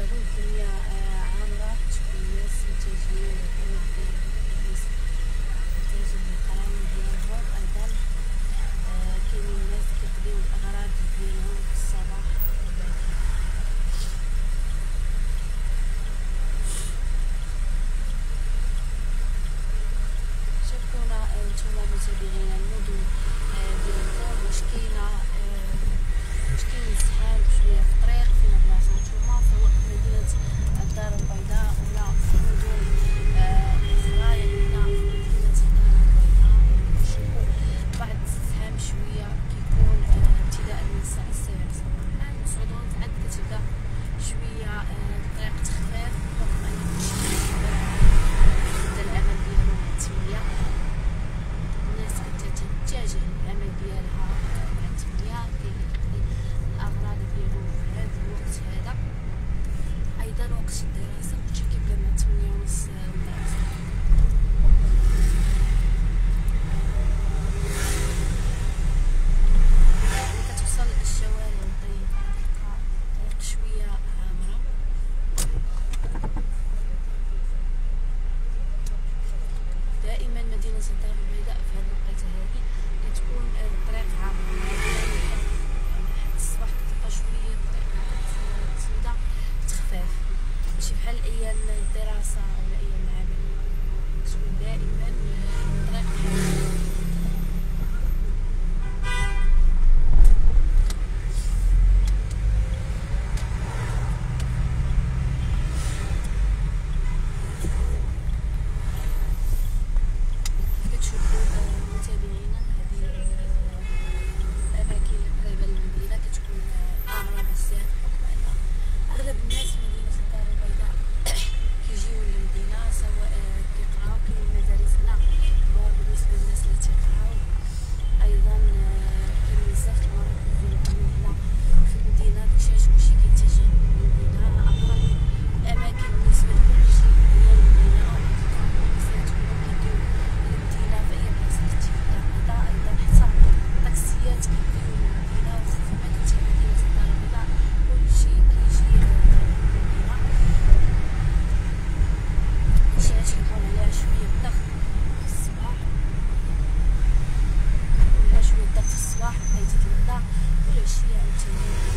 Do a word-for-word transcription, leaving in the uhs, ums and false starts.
الدنيا عامرة، تكون الناس متجهين للهروب ديال الناس متجهين للقراية ديالهم. أيضا كاينين الناس كيقضيو الأغراض ديالهم في الصباح الباكر. شاركونا نتوما متابعين المدن ديالكم، واش كاينه واش كاين زحام شويه في الطريق فين بلاصه نتوما، سواء في مدينه الدار البيضاء ولا في مدن اخرى. يعني هنا في مدينه الدار البيضاء كنشوفوا بعض الزحام شويه كيكون ابتداء من الساعه السابعة صباحا. نصعدوا عاد كتبدا شويه الطريق تخفاف رغم ان كلشي العمل ديالو مع التمنية. الناس كتتجه للعمل ديالها مع التمنية، كاين اللي كيقضي الأغراض ديالو في هذا الوقت هذا. أيضا وقت الدراسة كلشي كيبدا مع التمنية ونص الدراسة. ملي كتوصل الشوارع الضيقة كتلقى الطريق شوية عامرة. دائما مدينة الدار البيضاء في هذه الوقيته هذه كتكون الطريق عامرة لحد الصباح، كتلقى شوية الطريق كتبدا تخفاف، ماشي بحال أيام الدراسة ولا أيام العمل، كتكون دائما الطريق حامرة. متابعينا هذه الأماكن القريبة للمدينة كتكون عامرة بزاف، بحكم أن أغلب الناس في مدينة الدار البيضاء كيجيو للمدينة سواء كيقراو. كاين المدارس هنا كبار بالنسبة للناس اللي تيقراو. أيضا كاين بزاف المرات كيجيو هنا في المدينة كيشاش كلشي كيتجه للمدينة. أقرب الأماكن بالنسبة لكلشي هي المدينة، بزاف كيجيو للمدينة في أي بلاصة كنتي في الدار البيضاء. أيضا حتى الطاكسيات كيجيو للمدينة، وخصوصا ما كنتي في مدينة الدار البيضاء كلشي كيجي للمدينة. هادشي علاش كيكون عليها شوية الضغط في الصباح، عليها شوية الضغط في الصباح بقيتي تغدا والعشية عاوتاني